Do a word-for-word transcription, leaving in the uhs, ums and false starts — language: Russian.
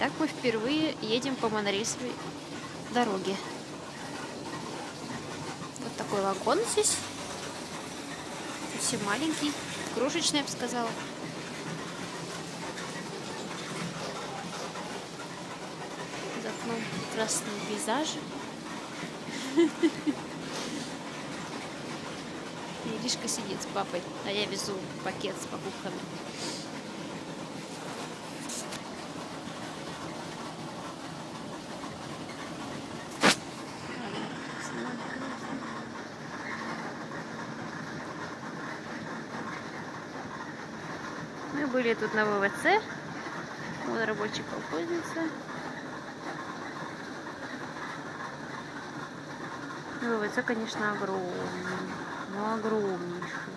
Итак, мы впервые едем по монорельсовой дороге. Вот такой вагон здесь. Совсем маленький, крошечный, я бы сказала. За окном прекрасные пейзажи. Иришка сидит с папой, а я везу пакет с покупками. Мы были тут на ВВЦ. Вон рабочий колхозница. ВВЦ, конечно, огромный. Ну, огромнейший.